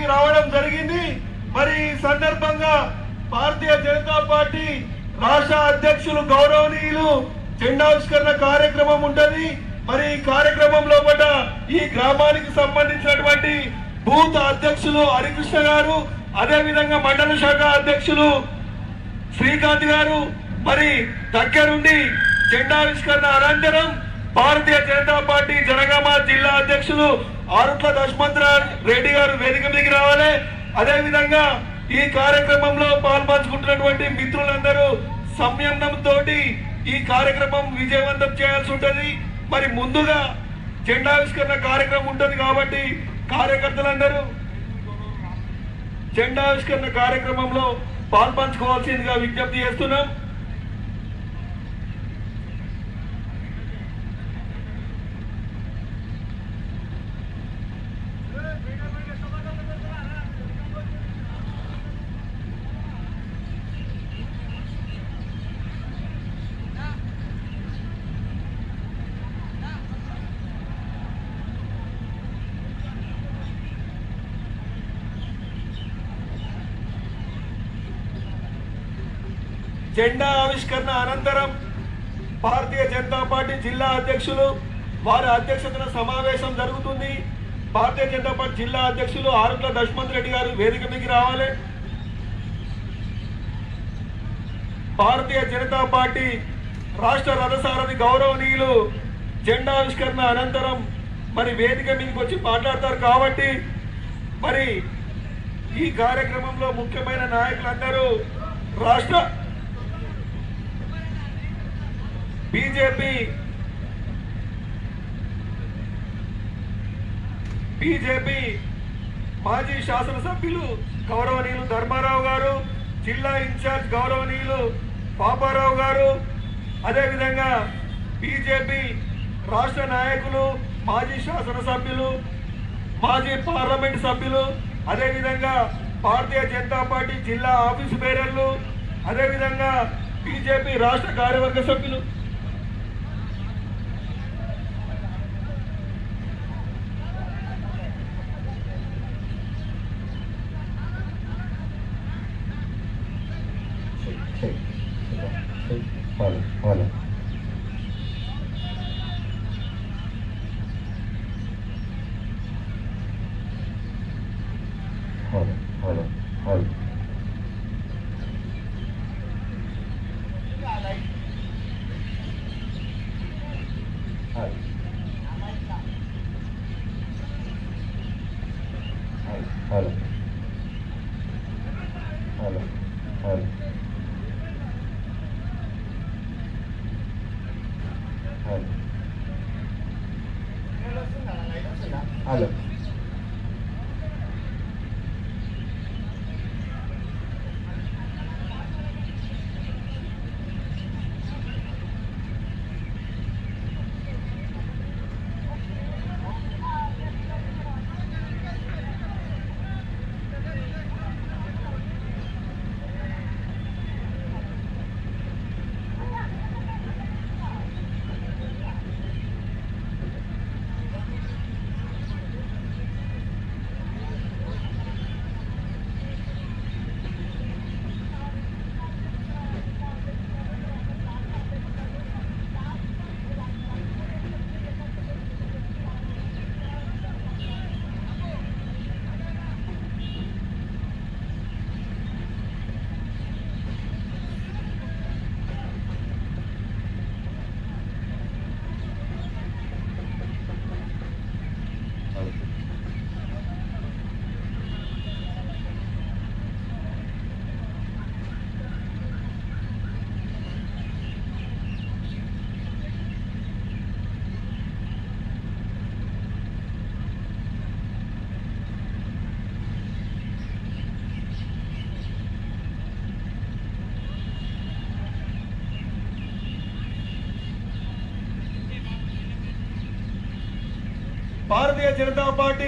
మీదకి రావడం జరిగింది। మరి ఈ సందర్భంగా భారతీయ జనతా పార్టీ రాష్ట్ర అధ్యక్షులు గౌరవనీయులు జెండావిష్కరణ కార్యక్రమం ఉంటది। మరి ఈ కార్యక్రమంలో ఈ గ్రామానికి సంబంధించినటువంటి బూత్ అధ్యక్షులు హరికృష్ణ గారు, అదే విధంగా మండల శాఖ అధ్యక్షులు శ్రీకాంత్ గారు మరి దగ్గరుండి జెండావిష్కరణ అనంతరం భారతీయ జనతా పార్టీ జనగామ జిల్లా అధ్యక్షులు ఆరుట్ల దశమంత్ రెడ్డి గారు వేదిక మీదకి రావాలి। అదే విధంగా ఈ కార్యక్రమంలో పాల్పంచుకుంటున్నటువంటి మిత్రులందరూ సంయమనంతో ఈ కార్యక్రమం విజయవంతం చేయాల్సి ఉంటుంది। మరి ముందుగా జెండావిష్కరణ కార్యక్రమం ఉంటుంది కాబట్టి కార్యకర్తలందరూ జెండావిష్కరణ కార్యక్రమంలో పాల్పంచుకోవాల్సిందిగా విజ్ఞప్తి చేస్తున్నాం। జెండా ఆవిష్కరణ అనంతరం భారతీయ జనతా పార్టీ జిల్లా అధ్యక్షులు వారి అధ్యక్షతన సమావేశం జరుగుతుంది। భారతీయ జనతా పార్టీ జిల్లా అధ్యక్షులు ఆరుట్ల దశమంత్ రెడ్డి గారు వేదిక మీదకి రావాలి। భారతీయ జనతా పార్టీ రాష్ట్ర రథసారథి గౌరవనీయులు జెండావిష్కరణ అనంతరం మరి వేదిక మీదకి వచ్చి మాట్లాడతారు కాబట్టి మరి ఈ కార్యక్రమంలో ముఖ్యమైన నాయకులందరూ రాష్ట్ర బీజేపీ మాజీ శాసనసభ్యులు గౌరవనీయులు ధర్మారావు గారు, జిల్లా ఇన్ఛార్జ్ గౌరవనీయులు పాపారావు గారు, అదేవిధంగా బీజేపీ రాష్ట్ర నాయకులు మాజీ శాసనసభ్యులు మాజీ పార్లమెంట్ సభ్యులు, అదేవిధంగా భారతీయ జనతా పార్టీ జిల్లా ఆఫీసు బేరర్లు, అదేవిధంగా బీజేపీ రాష్ట్ర కార్యవర్గ సభ్యులు భారతీయ జనతా పార్టీ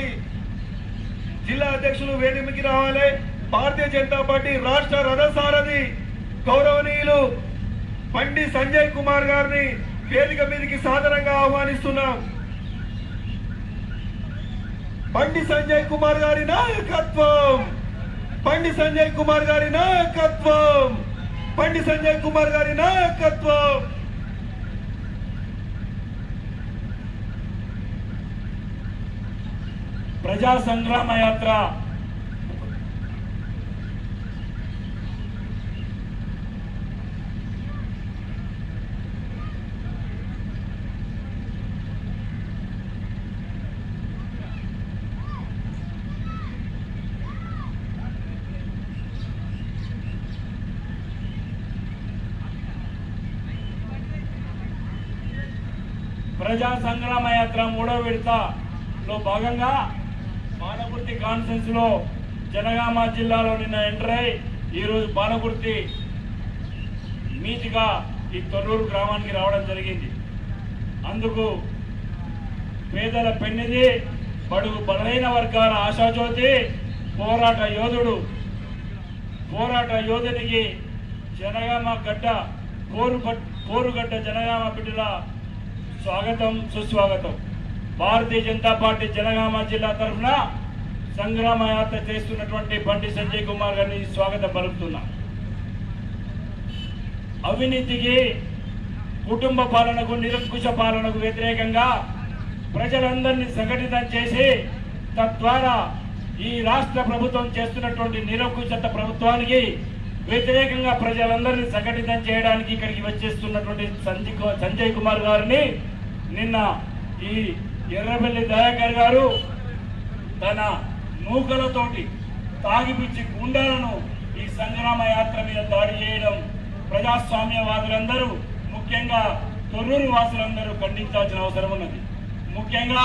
జిల్లా అధ్యక్షులు వేదికకి రావాలి। భారతీయ జనతా పార్టీ రాష్ట్ర రథసారథి గౌరవనీయులు బండి సంజయ్ కుమార్ గారిని వేదిక మీదకి సాదరంగా ఆహ్వానిస్తున్నాం। బండి సంజయ్ కుమార్ గారి నాయకత్వం, బండి సంజయ్ కుమార్ గారి నాయకత్వం, బండి సంజయ్ కుమార్ గారి నాయకత్వం. ప్రజా సంగ్రామ యాత్ర మూడో విడతలో భాగంగా పాలకుర్తి కాన్ఫరెన్స్ లో జనగామ జిల్లాలో నిన్న ఎంటర్ అయి ఈరోజు పాలకుర్తి మీటిగా ఈ తొర్రూరు గ్రామానికి రావడం జరిగింది. అందుకు పేదల పెన్నిది, బడుగు బలహీన వర్గాల ఆశాజ్యోతి, పోరాట యోధునికి జనగామ గడ్డ కోరుగడ్డ జనగామ బిడ్డల స్వాగతం సుస్వాగతం. భారతీయ జనతా పార్టీ జనగామ జిల్లా తరఫున సంగ్రామ యాత్ర చేస్తున్నటువంటి బండి సంజయ్ కుమార్ గారిని స్వాగతం పలుకుతున్నా. అవినీతికి, కుటుంబ పాలనకు, నిరంకుశ పాలనకు వ్యతిరేకంగా ప్రజలందరినీ సంఘటితం చేసి తద్వారా ఈ రాష్ట్ర ప్రభుత్వం చేస్తున్నటువంటి నిరంకుశత ప్రభుత్వానికి వ్యతిరేకంగా ప్రజలందరినీ సంఘటితం చేయడానికి ఇక్కడికి వచ్చేస్తున్నటువంటి సంజయ్ కుమార్ గారిని నిన్న ఈ ఎర్రబెల్లి దయాకర్ గారు తన నూకలతోటి తాగిపిచ్చి గుండాలను ఈ సంగ్రామ యాత్ర మీద దాడి చేయడం ప్రజాస్వామ్యవాదులందరూ, ముఖ్యంగా తొర్రూరు వాసులందరూ ఖండించాల్సిన అవసరం ఉన్నది. ముఖ్యంగా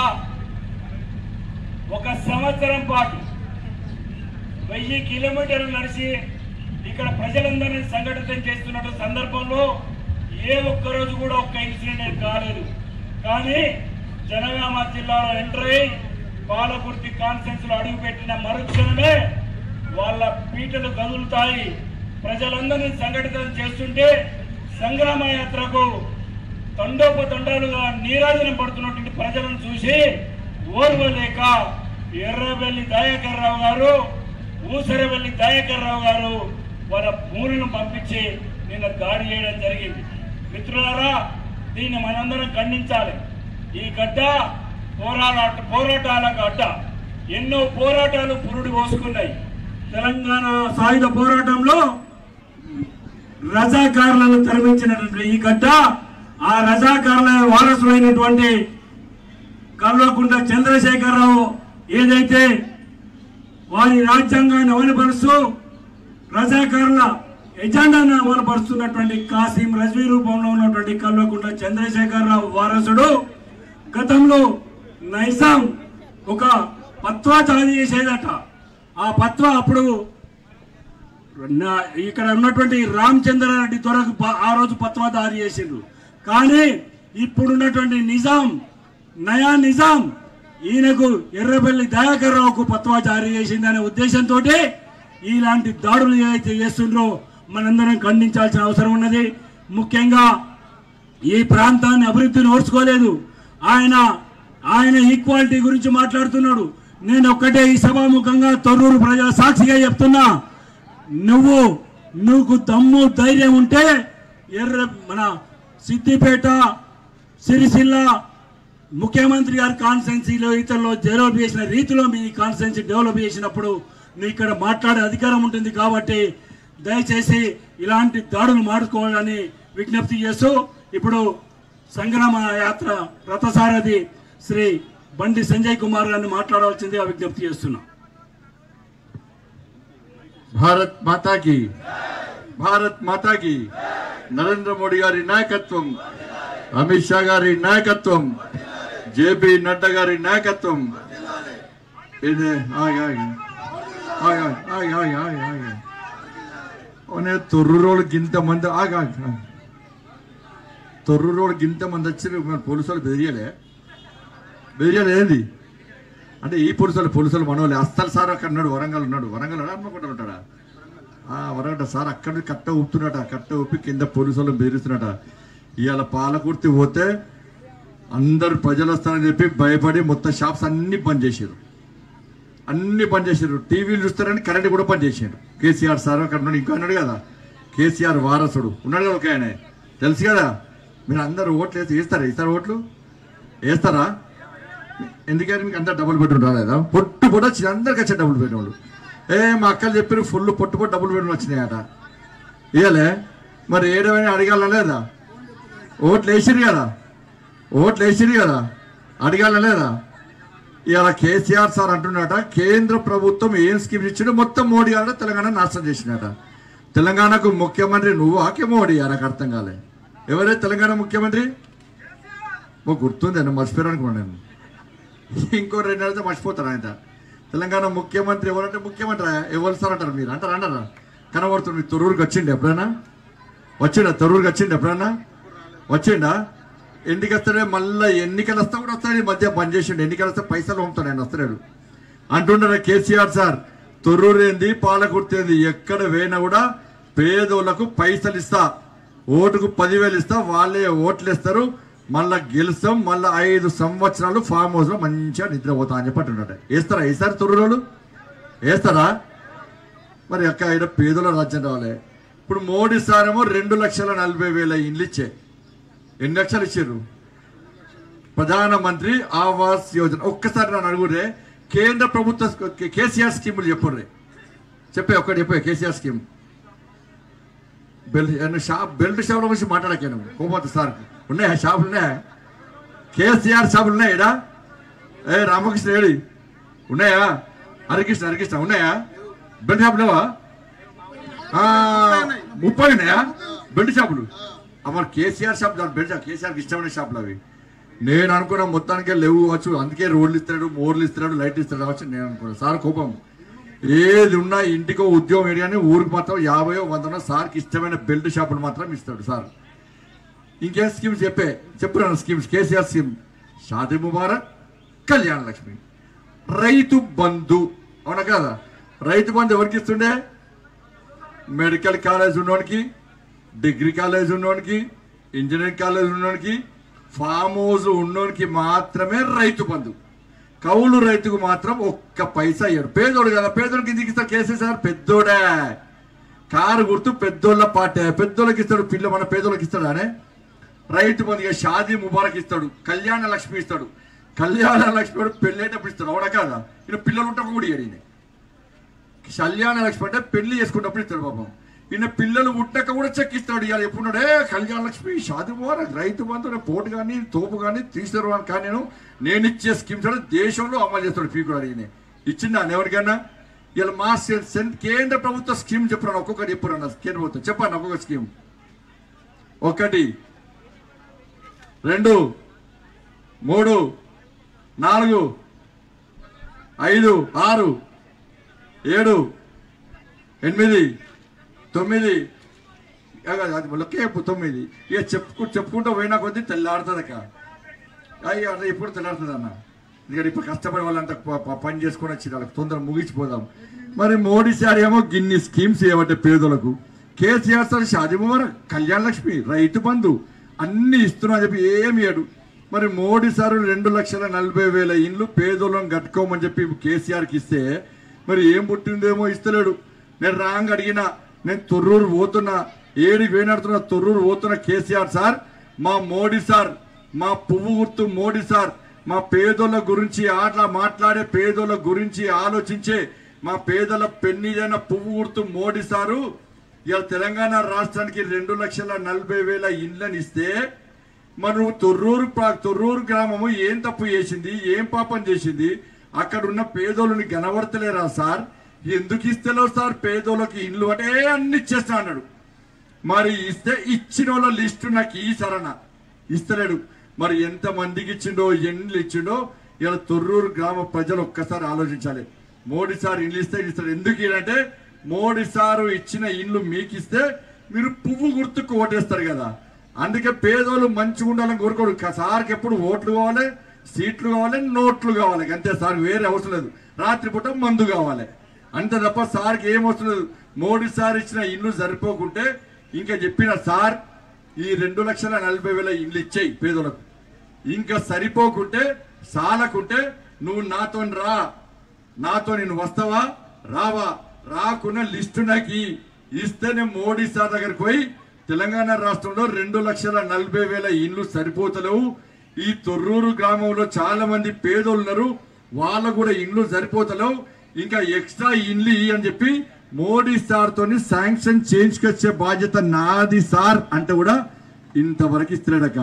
1 సంవత్సరం పాటు 1000 కిలోమీటర్లు నడిచి ఇక్కడ ప్రజలందరినీ సంఘటితం చేస్తున్న సందర్భంలో ఏ ఒక్కరోజు కూడా ఒక్క ఇన్సిడెంట్ కాలేదు. కానీ జనగామ జిల్లాలో ఎంటర్ అయి పాలకుర్తి కాన్ఫరెన్స్ లో అడుగుపెట్టిన మరుక్షణమే వాళ్ళ పీటలు కదులుతాయి. ప్రజలందరినీ సంఘటితం చేస్తుంటే సంగ్రామ యాత్రకు తండోపతండాలుగా నీరాజనం పడుతున్నటువంటి ప్రజలను చూసి ఓర్వలేక ఎర్రబెల్లి దయాకర్ రావు గారు, ఊసరవెల్లి దయాకర్ రావు గారు వాళ్ళ భూములను పంపించి నిన్న దాడి చేయడం జరిగింది. మిత్రులారా, దీన్ని మనందరం ఖండించాలి. ఈ గడ్డ పోరాటాల గడ్డ. ఎన్నో పోరాటాలు పురుడు పోసుకున్నాయి. తెలంగాణ సాయుధ పోరాటంలో రజాకారులను తరలించినటువంటి ఈ గడ్డ ఆ రజాకారుల వారసులైనటువంటి కల్వకుంట్ల చంద్రశేఖరరావు ఏదైతే వారి రాజ్యాంగాన్ని అమలుపరుస్తూ రజాకారుల ఎజెండాను అమలుపరుస్తున్నటువంటి కాసిం రజ్వీ రూపంలో ఉన్నటువంటి కల్వకుంట్ల చంద్రశేఖరరావు వారసుడు గతంలో నైజాం ఒక పత్వా జారీ చేసేదట. ఆ పత్వా అప్పుడు ఇక్కడ ఉన్నటువంటి రామచంద్రారెడ్డి త్వరకు ఆ రోజు పత్వా జారీ చేసిండ్రు. కానీ ఇప్పుడున్నటువంటి నయా నిజాం ఈయనకు ఎర్రబెల్లి దయాకర్ రావుకు పత్వా జారీ చేసిందనే ఉద్దేశంతో ఇలాంటి దాడులు ఏదైతే చేస్తుండ్రో మనందరం ఖండించాల్సిన అవసరం ఉన్నది. ముఖ్యంగా ఈ ప్రాంతాన్ని అభివృద్ధిని ఓర్చుకోలేదు. ఆయన ఈక్వాలిటీ గురించి మాట్లాడుతున్నాడు. నేను ఒక్కటే ఈ సభాముఖంగా తొర్రూరు ప్రజల సాక్షిగా చెప్తున్నా, నువ్వు దమ్ము ధైర్యం ఉంటే మన సిద్దిపేట, సిరిసిల్ల ముఖ్యమంత్రి గారి కాన్స్టిట్యున్సీలో ఇతరులో డెవలప్ చేసిన రీతిలో మీ కాన్స్టిట్యున్సీ డెవలప్ చేసినప్పుడు నువ్వు ఇక్కడ మాట్లాడే అధికారం ఉంటుంది. కాబట్టి దయచేసి ఇలాంటి దాడులు మాడుకోవాలని విజ్ఞప్తి చేస్తూ ఇప్పుడు సంగ్రామ యాత్ర రథసారథి శ్రీ బండి సంజయ్ కుమార్ గారిని మాట్లాడవలసిందిగా విజ్ఞప్తి చేస్తున్నా. భారత్ మాతాకి, భారత్ మాతాకి. నరేంద్ర మోడీ గారి నాయకత్వం, అమిత్ షా గారి నాయకత్వం, జేపీ నడ్డా గారి నాయకత్వం. తొర్రూరోళ్ళకి ఇంతమంది తొర్రూరోళ్ళకి ఇంతమంది వచ్చి పోలీసు వాళ్ళు బెదిరియలే ఏంది అంటే ఈ పోలీసులు మనోళ్ళు అస్తలు సార్ అక్కడ ఉన్నాడు, వరంగల్ ఉన్నాడు. వరంగల్ అనుకుంటా ఉంటాడా? వరంగల్ సార్ అక్కడ కట్ట ఊపుతున్నట, కట్ట ఊపి కింద పోలీసు వాళ్ళని బెదిరిస్తున్నట. ఇవాళ పాలకుర్తి పోతే అందరు ప్రజలు వస్తారని చెప్పి భయపడి మొత్తం షాప్స్ అన్ని బంద్ చేసారు. అన్ని బంద్ చేశారు. టీవీలు చూస్తారని కరెంట్ కూడా బంద్ చేశారు. కేసీఆర్ సార్ అక్కడ ఉన్నాడు, ఇంకా అన్నాడు కదా కేసీఆర్ వారసుడు ఉన్నాడు కదా ఒక ఆయన, తెలుసు కదా. మీరు అందరూ ఓట్లు వేస్తారా? ఇస్తారా? ఓట్లు వేస్తారా? ఎందుకని మీకు అందరు డబుల్ బెడ్రూమ్ రాలేదా? పొట్టు పొట్టు వచ్చింది అందరికి వచ్చే డబుల్ బెడ్రూమ్లు. మా అక్కలు చెప్పారు ఫుల్ పొట్టు పొట్టు డబుల్ బెడ్రూమ్ వచ్చినాయట. ఇవ్వలే మరి ఏడవని అడగాల లేదా? ఓట్లు వేసిరు కదా, ఓట్లు వేసిరు కదా, అడగాల లేదా? ఇవాళ కేసీఆర్ సార్ అంటున్నట కేంద్ర ప్రభుత్వం ఏం స్కీమ్స్ ఇచ్చిండో మొత్తం మోడీ గారు తెలంగాణ నాశనం చేసినట. తెలంగాణకు ముఖ్యమంత్రి నువ్వు ఆకే మోడీ నాకు అర్థం కాలే. ఎవరే తెలంగాణ ముఖ్యమంత్రి? గుర్తుంది అన్న, మర్చిపోయాను నేను. ఇంకో 2 నెలలతో మర్చిపోతారు ఆయన. తెలంగాణ ముఖ్యమంత్రి ఎవరంటే ముఖ్యమంత్రి ఎవరు సార్ అంటారు మీరు అంటారా? కనబడుతుంది. మీ తొర్రూరుకి వచ్చిండు ఎప్పుడైనా? వచ్చిండా? తొర్రూరుకి వచ్చిండు ఎప్పుడైనా? వచ్చిండా? ఎన్నికలు వస్తాడే మళ్ళీ ఎన్నికలు వస్తా కూడా వస్తాడు. ఈ మధ్య బంద్ చేసిండు. ఎన్నికలు వస్తే పైసలు పంపుతాడు ఆయన, వస్తున్నాడు అంటుండే కేసీఆర్ సార్. తొర్రూరు ఏంది, పాలకుర్తి ఏంది, ఎక్కడ పోయినా కూడా పేదోళ్లకు పైసలు ఇస్తా, ఓటుకు 10,000 ఇస్తా, వాళ్ళే ఓట్లు ఇస్తారు, మళ్ళా గెలుస్తాం, మళ్ళీ 5 సంవత్సరాలు ఫామ్ హౌస్ లో మంచిగా నిద్రపోతా అని చెప్పి అంటున్నాడు. వేస్తారా ఈసారి తొర్రూరు వేస్తారా? మరి అక్క ఆయన పేదోళ్ళ రాజ్యం రావాలి. ఇప్పుడు మోడీ సార్ ఏమో 2,40,000 ఇండ్లు ఇచ్చే. ఎన్ని లక్షలు ఇచ్చారు? ప్రధానమంత్రి ఆవాస్ యోజన. ఒక్కసారి నన్ను అడుగురే కేంద్ర ప్రభుత్వ కేసీఆర్ స్కీములు చెప్పుర్రే. ఒకటి చెప్పే కేసీఆర్ స్కీమ్. బెల్ట్ షాపుల గురించి మాట్లాడకాను కోపంతో సార్. ఉన్నాయా షాపులు? ఉన్నాయా? కేసీఆర్ షాపులు ఉన్నాయా? ఇడా రామకృష్ణ ఏడి ఉన్నాయా? హరికృష్ణ ఉన్నాయా? బెల్ట్ షాపులు లేవా? 30 ఉన్నాయా బెల్ట్ షాపులు? మరి కేసీఆర్ షాప్ బెల్ట్ కేసీఆర్కి ఇష్టమైన షాపులు అవి. నేను అనుకున్నా మొత్తానికే లేవు కావచ్చు, అందుకే రోడ్లు ఇస్తాడు, మోర్లు ఇస్తాడు, లైట్ ఇస్తాడు కావచ్చు నేను అనుకున్నాను. సార్ కోపం ఏది ఉన్నా ఇంటికో ఉద్యోగం ఏరియాని ఊరికి మాత్రం 50 100 సార్కి ఇష్టమైన బెల్ట్ షాపులు మాత్రం ఇస్తాడు సార్. ఇంకేం స్కీమ్స్ చెప్పున్నాను schemes. KCR scheme Shaadi Mubarak, Kalyana Lakshmi, Rythu Bandhu. అవునా కదా? రైతు బంధు ఎవరికి ఇస్తుండే? మెడికల్ కాలేజ్ ఉన్నోనికి, డిగ్రీ కాలేజ్ ఉన్నోనికి, ఇంజనీరింగ్ కాలేజ్ ఉన్నోనికి, ఫామ్ హౌస్ ఉన్నోనికి మాత్రమే రైతు బంధు. కౌలు రైతుకు మాత్రం 1 పైసా అయ్యాడు. పేదోడు కదా, పేదోడికి ఎందుకు ఇస్తాడు కేసీఆర్? పెద్దోడే. కారు గుర్తు పెద్దోళ్ళ పాటే, పెద్దోళ్ళకి ఇస్తాడు. మన పేదోళ్ళకి ఇస్తాడు అనే రైతు బంధుగా. షాదీ ముబారక్ ఇస్తాడు, కళ్యాణ లక్ష్మి ఇస్తాడు. కళ్యాణ లక్ష్మి వాడు పెళ్ళేటప్పుడు ఇస్తాడు. అవునా కదా? ఈయన పిల్లలు ఉంటే కూడా ఇయ్యాడు. ఈయన కళ్యాణ లక్ష్మి అంటే పెళ్లి చేసుకున్నప్పుడు ఇస్తాడు పాపం. ఈయన పిల్లలు పుట్టక కూడా చెక్ ఇస్తాడు. ఇవాళ ఎప్పుడున్నాడే కళ్యాణ లక్ష్మి, షాదీ ముబారక్, రైతు బంధు, పోటు కానీ తోపు కానీ తీసారు కానీ నేను ఇచ్చే స్కీమ్స్ అంటే దేశంలో అమలు చేస్తాడు. పీకుడు ఈయన ఇచ్చిందా ఎవరికైనా? ఇలా మా కేంద్ర ప్రభుత్వ స్కీమ్ చెప్పాను, ఒక్కొక్కటి చెప్పాను. కేంద్ర ప్రభుత్వం చెప్పండి ఒక్కొక్క స్కీమ్. 1 2 3 4 5 6 7 8 9 9. ఇక చెప్పుకుంటూ పోయినా కొద్దీ తెల్లాడుతుంది అక్క. అయ్యి అట్లా ఇప్పుడు తెల్లాడుతుంది అన్న. ఎందుకంటే ఇప్పుడు కష్టపడి వాళ్ళంతా పని చేసుకొని వచ్చి వాళ్ళకి తొందరగా ముగించిపోదాం. మరి మోడీ సార్ ఏమో గిన్ని స్కీమ్స్ ఏమంటే పేదోళ్ళకు. కేసీఆర్ సార్ షాదీ ముబారక్, కళ్యాణ లక్ష్మి, రైతు బంధు అన్ని ఇస్తున్నా అని చెప్పి ఏమి ఇయ్యడు. మరి మోడీ సార్ 2,40,000 ఇండ్లు పేదోళ్ళని కట్టుకోమని చెప్పి కేసీఆర్కి ఇస్తే మరి ఏం పుట్టిందేమో ఇస్తలేడు. నేను రాంగ్ అడిగినా, నేను తొర్రూరు పోతున్నా, ఏడికి వేనాడుతున్నా, తొర్రూరు పోతున్నా. కేసీఆర్ సార్, మా మోడీ సార్, మా పువ్వు గుర్తు మోడీ సార్, మా పేదోళ్ళ గురించి మాట్లాడే, పేదోళ్ళ గురించి ఆలోచించే, మా పేదల పెన్నిదైన పువ్వు గుర్తు మోడీ సారు ఇవాళ తెలంగాణ రాష్ట్రానికి 2,40,000 ఇండ్లని ఇస్తే మరి నువ్వు తొర్రూరు గ్రామము ఏం తప్పు చేసింది, ఏం పాపం చేసింది? అక్కడ ఉన్న పేదోళ్ళని గనవర్తలేరా సార్? ఎందుకు ఇస్తలేవు సార్ పేదోళ్ళకి ఇండ్లు? అంటే అన్ని ఇచ్చేస్తా అన్నాడు. మరి ఇస్తే ఇచ్చిన వాళ్ళ లిస్టు నాకు ఈ సరణ ఇస్తలేడు. మరి ఎంత మందికి ఇచ్చిండో, ఎన్ని ఇచ్చిండో ఇలా తొర్రూరు గ్రామ ప్రజలు ఒక్కసారి ఆలోచించాలి. మోడీ సార్ ఇండ్లు ఇస్తే ఇస్తాడు. ఎందుకు అంటే మోడీ సారు ఇచ్చిన ఇండ్లు మీకు ఇస్తే మీరు పువ్వు గుర్తుకు ఓటేస్తారు కదా. అందుకే పేదోళ్ళు మంచిగా ఉండాలని కోరుకోడు. సార్కి ఎప్పుడు ఓట్లు కావాలి, సీట్లు కావాలి, నోట్లు కావాలి, అంతే సార్. వేరే అవసరం లేదు. రాత్రిపూట మందు కావాలి అంతే తప్ప సార్కి ఏం అవసరం లేదు. మోడీ సార్ ఇచ్చిన ఇండ్లు సరిపోకుంటే ఇంకా చెప్పిన సార్ ఈ 2,40,000 ఇండ్లు ఇచ్చేయి పేదోళ్ళకు. ఇంకా సరిపోకుంటే సాలకుంటే నువ్వు నాతో రా, నాతో నేను వస్తావా రావా, రాకున్న లిస్టు నాకు ఇస్తేనే మోడీ సార్ దగ్గరికి పోయి తెలంగాణ రాష్ట్రంలో 2,40,000 ఇండ్లు సరిపోతలేవు, ఈ తొర్రూరు గ్రామంలో చాలా మంది పేదోళ్ళు ఉన్నారు, వాళ్ళకు కూడా ఇండ్లు సరిపోతలేవు, ఇంకా ఎక్స్ట్రా ఇండ్లు అని చెప్పి మోడీ సార్ తోని శాంక్షన్ చేయించుకొచ్చే బాధ్యత నాది సార్ అంటే కూడా ఇంతవరకు ఇస్తలేడక్క,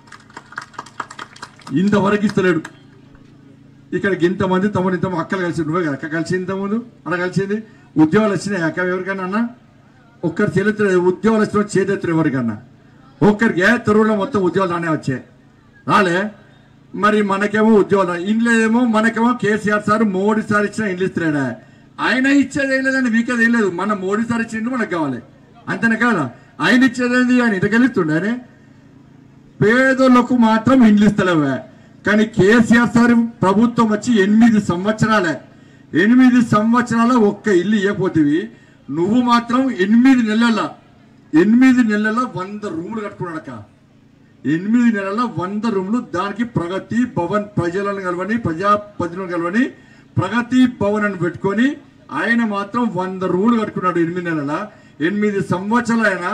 ఇంతవరకు ఇస్తలేడు. ఇక్కడికి ఇంతమంది తమను ఇంత అక్కలు కలిసి నువ్వే అక్క కలిసి ఇంతకుముందు అలా కలిసింది. ఉద్యోగాలు వచ్చినాయి అక్క ఎవరికన్నా అన్న? ఒక్కరి చేతులు ఉద్యోగాలు వచ్చిన చేతులు ఎవరికన్నా? ఒక్కరికి తరువులో మొత్తం ఉద్యోగాలు రానే వచ్చాయి, రాలే. మరి మనకేమో ఉద్యోగాలు ఇండ్లు ఏమో, మనకేమో కేసీఆర్ సార్ మోడీ సార్ ఇచ్చిన ఇండ్లు ఇస్తున్నాడా? ఆయన ఇచ్చేది ఏం లేదండి, వీకేది ఏం లేదు. మన మోడీ సార్ ఇచ్చిన ఇండ్లు మనకు కావాలి అంతేనే కదా. ఆయన ఇచ్చేది ఆయన ఇంతకెళ్ళిస్తుండే, పేదోళ్లకు మాత్రం ఇండ్లు ఇస్తలేవే. కానీ కేసీఆర్ సార్ ప్రభుత్వం వచ్చి 8 సంవత్సరాలే, 8 సంవత్సరాల ఒక్క ఇల్లు ఇవ్వకపోతేవి, నువ్వు మాత్రం 8 నెలల 100 రూములు కట్టుకున్నాడక్క. 8 నెలల 100 రూములు. దానికి ప్రగతి భవన్ ప్రజలను కలవని, ప్రజాప్రతినిధులను కలవని ప్రగతి భవన్ అని పెట్టుకొని ఆయన మాత్రం 100 రూములు కట్టుకున్నాడు 8 నెలల. 8 సంవత్సరాలు ఆయన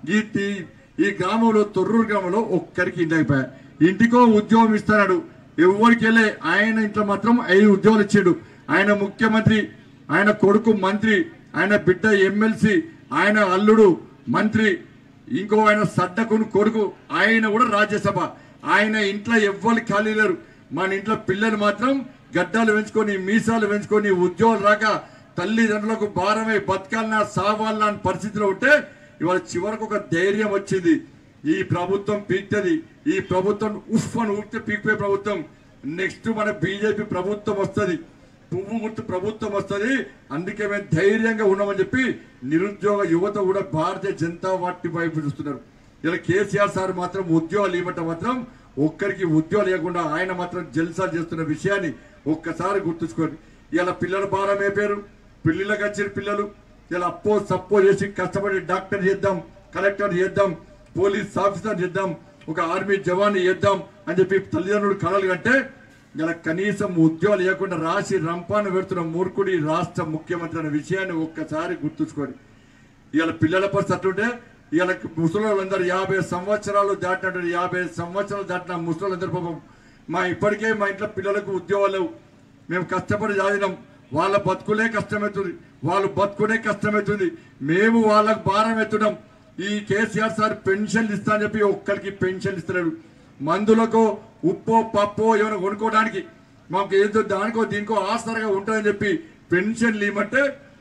ఈ గ్రామంలో, తొర్రూరు గ్రామంలో ఒక్కరికి ఇంటి అయిపోయా. ఇంటికో ఉద్యోగం ఇస్తున్నాడు, ఎవరికి వెళ్ళే. ఆయన ఇంట్లో మాత్రం 5 ఉద్యోగాలు ఇచ్చాడు. ఆయన ముఖ్యమంత్రి, ఆయన కొడుకు మంత్రి, ఆయన బిడ్డ ఎమ్మెల్సీ, ఆయన అల్లుడు మంత్రి, ఇంకో ఆయన సడ్డకుని కొడుకు, ఆయన కూడా రాజ్యసభ. ఆయన ఇంట్లో ఎవ్వరు ఖాళీ లేరు. మన ఇంట్లో పిల్లలు మాత్రం గడ్డాలు పెంచుకొని, మీసాలు పెంచుకొని, ఉద్యోగాలు రాక తల్లిదండ్రులకు భారమై బతకాలన్నా సావాలన్నా అని పరిస్థితిలో ఉంటే ఇవాళ చివరకు ఒక ధైర్యం వచ్చింది. ఈ ప్రభుత్వం పీక్తది, ఈ ప్రభుత్వం ఉఫ్ అని ఊపితే పీకిపోయే ప్రభుత్వం. నెక్స్ట్ మన బీజేపీ ప్రభుత్వం వస్తుంది, పువ్వు గుర్తు ప్రభుత్వం వస్తుంది. అందుకే మేము ధైర్యంగా ఉన్నామని చెప్పి నిరుద్యోగ యువత కూడా భారతీయ జనతా పార్టీ వైపు చూస్తున్నారు. ఇలా కేసీఆర్ సార్ మాత్రం ఉద్యోగాలు ఇవ్వటం మాత్రం ఒక్కరికి ఉద్యోగాలు ఇవ్వకుండా ఆయన మాత్రం జల్సాలు చేస్తున్న విషయాన్ని ఒక్కసారి గుర్తుంచుకోండి. ఇలా పిల్లల భారం అయిపోయారు, పిల్లలకు వచ్చిన పిల్లలు ఇలా అప్పో సప్పో చేసి కష్టపడి డాక్టర్ చేద్దాం, కలెక్టర్ చేద్దాం, పోలీస్ ఆఫీసర్ చేద్దాం, ఒక ఆర్మీ జవాన్ చేద్దాం అని చెప్పి తల్లిదండ్రులు కలలు కంటే ఇలా కనీసం ఉద్యోగాలు లేకుండా రాసి రంపాను పెడుతున్న మూర్ఖుడి రాష్ట్ర ముఖ్యమంత్రి అనే విషయాన్ని ఒక్కసారి గుర్తుంచుకోండి. ఇవాళ పిల్లల పరిస్థితి అట్లుంటే ఇవాళ ముసలోళ్ళందరూ 50 సంవత్సరాలు దాటినట్టు, 50 సంవత్సరాలు దాటిన ముసలోళ్ళందరూ పాపం ఇప్పటికే మా ఇంట్లో పిల్లలకు ఉద్యోగాలు, మేము కష్టపడి చదివినాం, వాళ్ళ బతుకులే కష్టమవుతుంది, వాళ్ళు బతుకునే కష్టమవుతుంది, మేము వాళ్ళకు భారం ఎత్తున్నాం. ఈ కేసీఆర్ సార్ పెన్షన్లు ఇస్తా అని చెప్పి ఒక్కరికి పెన్షన్ ఇస్తలేడు. మందులకు ఉప్పో పప్పో ఏమైనా కొనుక్కోవడానికి మాకు ఏదో దానికో దీనికో ఆసరగా ఉంటుందని చెప్పి పెన్షన్లు ఇవ్వమంటే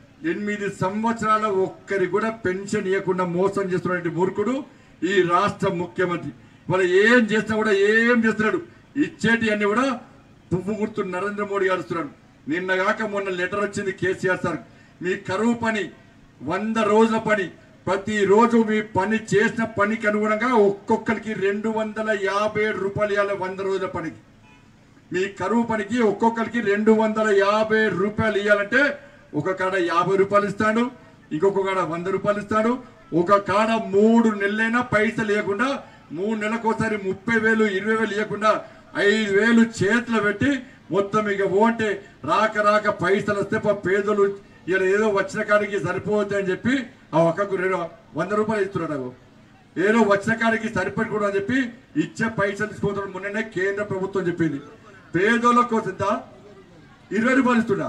8 సంవత్సరాల ఒక్కరికి కూడా పెన్షన్ ఇవ్వకుండా మోసం చేస్తున్నటువంటి మూర్ఖుడు ఈ రాష్ట్ర ముఖ్యమంత్రి. వాళ్ళు ఏం చేసినా కూడా ఏం చేస్తున్నాడు, ఇచ్చేటి అన్ని కూడా పువ్వు గుర్తు నరేంద్ర మోడీ గారు ఇస్తున్నాడు. నిన్నగాక మొన్న లెటర్ వచ్చింది కేసీఆర్ సార్, మీ కరువు పని 100 రోజుల పని, ప్రతిరోజు మీ పని చేసిన పనికి అనుగుణంగా ఒక్కొక్కరికి 257 రూపాయలు ఇవ్వాలి. 100 రోజుల పనికి, మీ కరువు పనికి ఒక్కొక్కరికి 250 రూపాయలు ఇవ్వాలంటే ఒక కాడ 50 రూపాయలు ఇస్తాడు, ఇంకొక కాడ 100 రూపాయలు ఇస్తాడు. ఒక కాడ 3 నెలలైనా పైసలు ఇవ్వకుండా, 3 నెలలకోసారి 30,000 20,000 ఇవ్వకుండా 5,000 చేతులు పెట్టి మొత్తం ఇక ఓంటే రాక పైసలు వస్తే పేదలు ఇలా ఏదో వచ్చిన కాడికి సరిపోతుంది అని చెప్పి ఆ ఒక్కకు 100 రూపాయలు ఇస్తున్నాడు. ఏదో వచ్చిన కాడికి సరిపడకూడదు అని చెప్పి ఇచ్చే పైసలు తీసుకోవడం మొన్ననే కేంద్ర ప్రభుత్వం చెప్పింది. పేదోళ్ళ కోసం 20 రూపాయలు ఇస్తున్నా,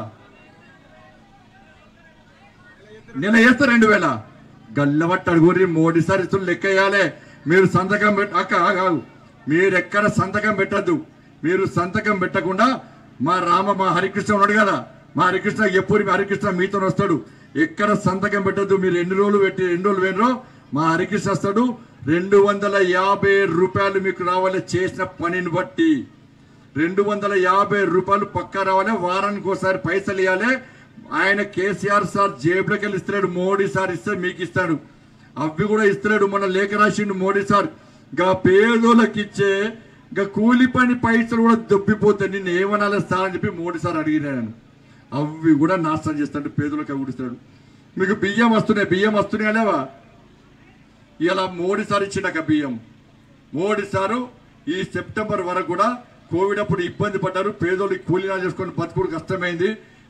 నెల వేస్తే 2,000 గల్లబట్టి అడుగురి. మోడీ సార్ ఇస్తున్న లెక్క వేయాలి. మీరు సంతకం కాదు, మీరు ఎక్కడ సంతకం పెట్టద్దు. మీరు సంతకం పెట్టకుండా మా హరికృష్ణ ఉన్నాడు కదా, మా హరికృష్ణ ఎప్పుడు హరికృష్ణ మీతో వస్తాడు, ఎక్కడ సంతకం పెట్టద్దు. మీరు 2 రోజులు పెట్టి 2 రోజులు వేనరో మా హరికృష్ణ వస్తాడు. 250 రూపాయలు మీకు రావాలి, చేసిన పనిని బట్టి 250 రూపాయలు పక్కా రావాలి. వారానికి ఒకసారి పైసలు ఇవ్వాలి. ఆయన కేసీఆర్ సార్ జేబులోకి వెళ్ళి ఇస్తున్నాడు, మోడీ సార్ ఇస్తే మీకు ఇస్తాడు. అవి కూడా ఇస్తున్నాడు. మన లేఖ రాసిండు మోడీ సార్. ఇంకా పేదోళ్ళకి ఇచ్చే ఇంకా కూలి పని పైసలు కూడా దొబ్బిపోతాయి, నిన్ను ఏమనాలి సార్ అని చెప్పి మోడీ సార్ అడిగినాను. అవి కూడా నాశనం చేస్తాడు, పేదోళ్ళకి అవి ఇస్తాడు. మీకు బియ్యం వస్తున్నాయి లేవా? ఇలా మోడీ సార్ ఇచ్చిండక బియ్యం. మోడీ సారు ఈ సెప్టెంబర్ వరకు కూడా కోవిడ్ అప్పుడు ఇబ్బంది పడ్డారు, పేదోళ్ళకి కూలీనా చేసుకొని బతుకుడు కష్టమైంది.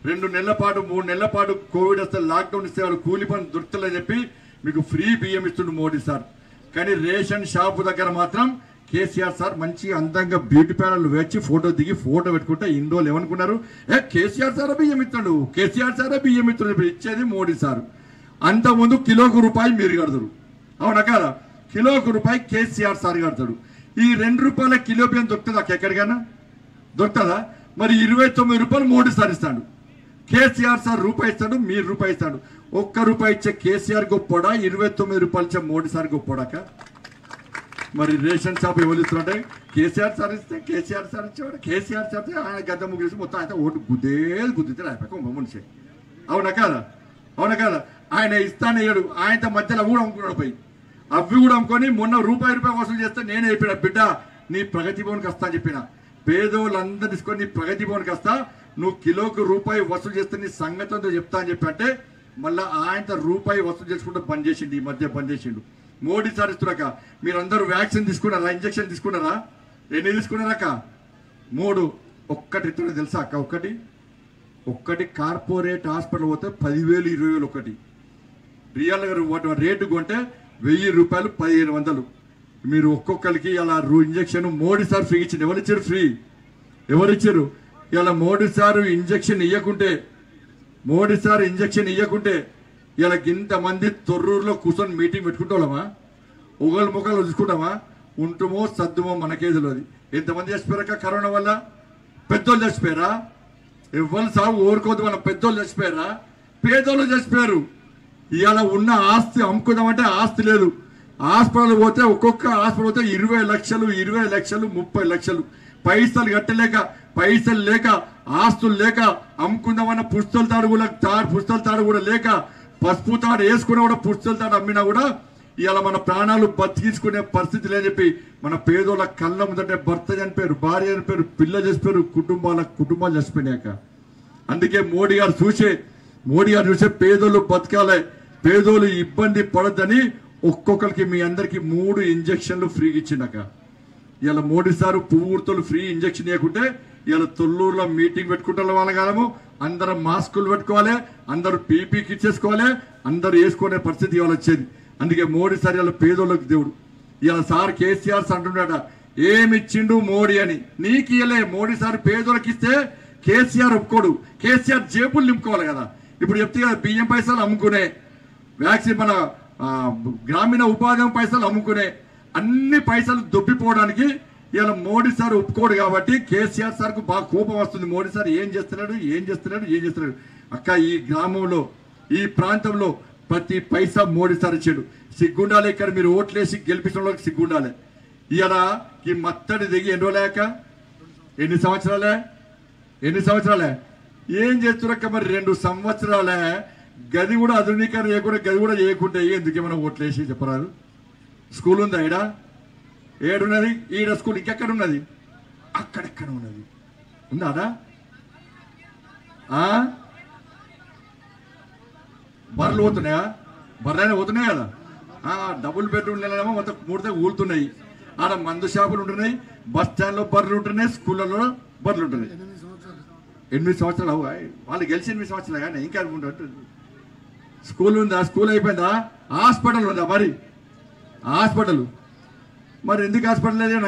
2 నెలల పాటు 3 నెలల పాటు కోవిడ్ వస్తే లాక్డౌన్ ఇస్తే వాళ్ళు కూలి పని దొరుకుతలేదని చెప్పి మీకు ఫ్రీ బియ్యం ఇస్తుండు మోడీ సార్. కానీ రేషన్ షాపు దగ్గర మాత్రం కేసీఆర్ సార్ మంచి అందంగా బ్యూటీ పార్లర్లు వేచి ఫోటో దిగి ఫోటో పెట్టుకుంటే ఇన్ని రోజులు ఏమనుకున్నారు, కేసీఆర్ సార్ బియ్యం ఇస్తాడు, కేసీఆర్ సార్ బియ్యం ఇస్తాడు, ఇచ్చేది మోడీ సార్. అంతకుముందు కిలోకు రూపాయి మీరు కడతారు, అవునా కదా? కిలోకు రూపాయి కేసీఆర్ సార్ కడతాడు. ఈ 2 రూపాయల కిలో బియ్యం దొరుకుతుందా ఎక్కడికైనా? దొరుకుతుందా? మరి 29 రూపాయలు మోడీ సార్ ఇస్తాడు, కేసీఆర్ సార్ రూపాయి ఇస్తాడు, మీరు రూపాయి ఇస్తాడు. 1 రూపాయి ఇచ్చే కేసీఆర్ గొప్పడా, 29 రూపాయలు ఇచ్చే మోడీ సార్ గొప్పడాక? మరి రేషన్ షాప్ ఎవరు ఇస్తుంటే కేసీఆర్ సార్ ఇస్తే కేసీఆర్ సార్ ఇచ్చేవాడు, కేసీఆర్ సార్ ఆయన గద్ద ముగిసి మొత్తం ఆయన ఓటు గుద్దితే అయిపోయాక మనిషి, అవునా కదా? అవునా కదా? ఆయన ఇస్తానయ్యాడు, ఆయనతో మధ్యలో కూడా అమ్ముకున్నాడు పోయి. అవి కూడా అమ్ముకొని మొన్న రూపాయి వసూలు చేస్తే నేనే చెప్పిన, బిడ్డ నీ ప్రగతి భవన్కి వస్తా అని చెప్పిన. పేదోళ్ళందరూ తీసుకొని నీ ప్రగతి భవన్కి వస్తా, నువ్వు కిలోకి రూపాయి వసూలు చేస్తే నీ సంగతితో చెప్తా అని చెప్పి అంటే మళ్ళీ ఆయనతో రూపాయి వసూలు చేసుకుంటూ బంద్ చేసిండు, ఈ మధ్య బంద్ చేసిండు. మోడీ సార్ ఇస్తున్నాక మీరందరూ వ్యాక్సిన్ తీసుకున్నారా, ఇంజక్షన్ తీసుకున్నారా? ఎన్ని తీసుకున్నారక్క? 3. ఒక్కటి ఇస్తున్నా తెలుసా అక్క? ఒక్కటి కార్పొరేట్ హాస్పిటల్ పోతే 10,000 20,000 ఒకటి. రియల్గా రేటు కొంటే 1,000 రూపాయలు 1,500. మీరు ఒక్కొక్కరికి అలా ఇంజక్షన్ మోడీ సార్ ఫ్రీ ఇచ్చింది. ఎవరిచ్చారు ఫ్రీ? ఎవరిచ్చారు? ఇలా మోడీ సార్ ఇంజక్షన్ ఇవ్వకుంటే ఇలా ఇంతమంది తొర్రూరులో కూర్చొని మీటింగ్ పెట్టుకుంటామా? ఒకళ్ళు ముఖాలు చూసుకుంటామా? ఉంటుమో సర్దుమో మనకే తెలియదు. ఎంతమంది చచ్చిపోయారక్క కరోనా వల్ల? పెద్దోళ్ళు చచ్చిపోయారా? ఎవరు సాగు ఓరుకోదు, మన పెద్దోళ్ళు చచ్చిపోయారా? పేదోళ్ళు చచ్చిపోయారు. ఇవాళ ఉన్న ఆస్తి అమ్ముకుందామంటే ఆస్తి లేదు. హాస్పిటల్ పోతే ఒక్కొక్క హాస్పిటల్ పోతే 20 లక్షలు 30 లక్షలు. పైసలు కట్టలేక, పైసలు లేక, ఆస్తులు లేక అమ్ముకుందామన్న పుస్తల తాడు కూడా లేక, పసుపు తాడు వేసుకున్నా కూడా పుస్తల తాడు అమ్మినా కూడా ఇవాళ మన ప్రాణాలు బతికించుకునే పరిస్థితి లేని చెప్పి మన పేదోళ్ళ కళ్ళ ముందంటే భర్త చనిపోయారు, భార్య చనిపోయారు, పిల్లలు చచ్చిపోయారు, కుటుంబాలు చచ్చిపోయినాక. అందుకే మోడీ గారు చూసే పేదోళ్ళు బతకాలి, పేదోళ్ళు ఇబ్బంది పడద్దని ఒక్కొక్కరికి మీ అందరికి 3 ఇంజక్షన్లు ఫ్రీగా ఇచ్చినాక. ఇలా మోడీ సారు పూర్తులు ఫ్రీ ఇంజక్షన్ ఇవ్వకుంటే ఇలా తొల్లూరులో మీటింగ్ పెట్టుకుంటారు. వాళ్ళ కాలము అందరం మాస్కులు పెట్టుకోవాలి, అందరూ పీపీ కిట్స్ వేసుకోవాలి, అందరూ వేసుకునే పరిస్థితి ఇవాళ వచ్చేది. అందుకే మోడీ సార్ ఇలా పేదోళ్ళకి దేవుడు. ఇలా సార్ కేసీఆర్ అంటున్నాడ ఏమిచ్చిండు మోడీ అని. నీకు ఇయలే మోడీ సార్ పేదోళ్ళకి ఇస్తే కేసీఆర్ ఒప్పుకోడు, కేసీఆర్ జేబులు నింపుకోవాలి కదా. ఇప్పుడు చెప్తే కదా బియ్యం పైసలు అమ్ముకునే, వ్యాక్సిన్ మన గ్రామీణ ఉపాధి పైసలు అమ్ముకునే, అన్ని పైసలు దొబ్బిపోవడానికి ఇలా మోడీ సార్ ఒప్పుకోడు. కాబట్టి కేసీఆర్ సార్కు బాగా కోపం వస్తుంది. మోడీ సార్ ఏం చేస్తున్నాడు అక్క? ఈ గ్రామంలో, ఈ ప్రాంతంలో ప్రతి పైసా మోడీ సార్ ఇచ్చాడు. సిగ్గుండాలి. ఇక్కడ మీరు ఓట్లేసి గెలిపించిన వాళ్ళకి సిగ్గుండాలి. ఇలా ఈ మత్తడి దిగి ఎన్ని రోజులేక, ఎన్ని సంవత్సరాలే ఏం చేస్తున్నారక్క? మరి 2 సంవత్సరాలే గది కూడా ఆధునీకరణ చేయకుండా, గది కూడా చేయకుంటే ఎందుకు ఏమైనా ఓట్లేసి చెప్పరాదు? స్కూల్ ఉందా? ఏడున్నది? ఈడ స్కూల్ ఇంకెక్కడ ఉన్నది? అక్కడెక్కడ ఉన్నది? ఉందాడా? బర్రెలు పోతున్నాయా? బర్రెలు పోతున్నాయి కదా. డబుల్ బెడ్రూమ్ నెలమో మొత్తం 3 ఊలుతున్నాయి. ఆడ మందు షాపులు ఉంటున్నాయి, బస్ స్టాండ్ లో బర్రెలు ఉంటున్నాయి, స్కూళ్ళలో బర్రెలు ఉంటున్నాయి. 8 సంవత్సరాలు వాళ్ళు గెలిచి 8 సంవత్సరాలు కానీ ఇంకా అనుకుంటారు. స్కూల్ ఉందా? స్కూల్ అయిపోయిందా? హాస్పిటల్ ఉందా? మరి హాస్పిటల్ మరి ఎందుకు హాస్పిటల్ లేదు?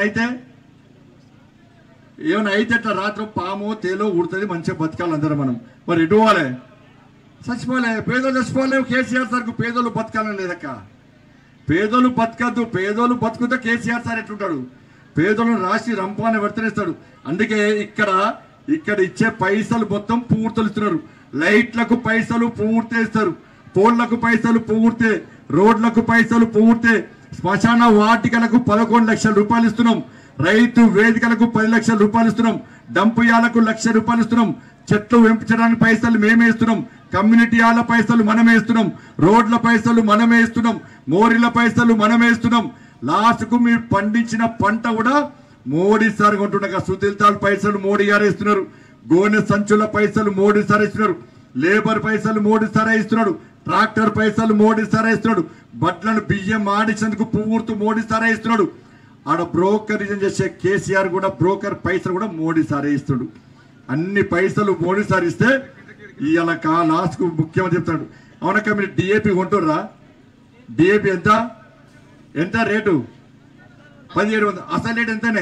ఏమైనా అయితే అట్లా రాత్రి పామో తేలో ఉడుతుంది, మంచిగా బతకాలి అందరం మనం. మరి ఎటు పోవాలి? చచ్చిపోలే, పేదోళ్ళు చచ్చిపోలే. కేసీఆర్ సార్కు పేదోళ్ళు బతకాలని లేదక్క. పేదోళ్ళు బతకద్దు, పేదోళ్ళు బతుకుతే కేసీఆర్ సార్ ఎట్లుంటాడు? పేదోళ్ళను రాసి రంపాన్ని వర్తనిస్తాడు. అందుకే ఇక్కడ ఇచ్చే పైసలు మొత్తం పూర్తులు ఇస్తున్నారు. లైట్లకు పైసలు పూర్తి ఇస్తారు, పోళ్లకు పైసలు పూర్తే, రోడ్లకు పైసలు పూర్తే, శ్మశాన వాటికలకు 11 లక్షల రూపాయలు ఇస్తున్నాం, రైతు వేదికలకు 10 లక్షల రూపాయలు ఇస్తున్నాం, డంపు యాలకు 1 లక్ష రూపాయలు ఇస్తున్నాం, చెట్లు పెంచడానికి పైసలు మేమే ఇస్తున్నాం, కమ్యూనిటీ హాల్ల పైసలు మనమే ఇస్తున్నాం, రోడ్ల పైసలు మనమే ఇస్తున్నాం, మోరీల పైసలు మనమే ఇస్తున్నాం. లాస్ట్ కు మీరు పండించిన పంట కూడా మోడీ సార్ కొంటుండగా సుతిల్తాల్ పైసలు మోడీ గారే ఇస్తున్నారు, గోనె సంచుల పైసలు మోడీ సార్ ఇస్తున్నారు, లేబర్ పైసలు మోడీ సారే ఇస్తున్నాడు, ట్రాక్టర్ పైసలు మోడీ సారే ఇస్తున్నాడు, బట్లను బియ్యం ఆడించేందుకు పూర్తి మోడీ సారే ఇస్తున్నాడు. ఆడ బ్రోకర్ చేసే కేసీఆర్ కూడా బ్రోకర్ పైసలు కూడా మోడీ సారే ఇస్తున్నాడు. అన్ని పైసలు మోడీ సార్ ఇస్తే ఇవాళ లాస్ట్కు ముఖ్యమంత్రి చెప్తాడు, అవునక్క మీరు డిఏపి కొంటుర్రా? డిఏపి ఎంత ఎంత రేటు? 1700. అసలు రేటు ఎంతనే?